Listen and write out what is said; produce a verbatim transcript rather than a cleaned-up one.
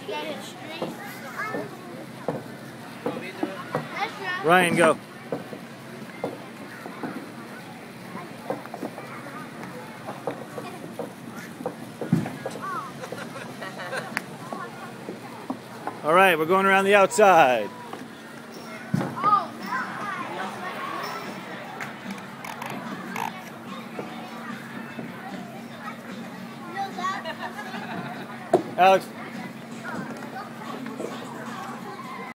Ryan, go. All right, we're going around the outside. Alex.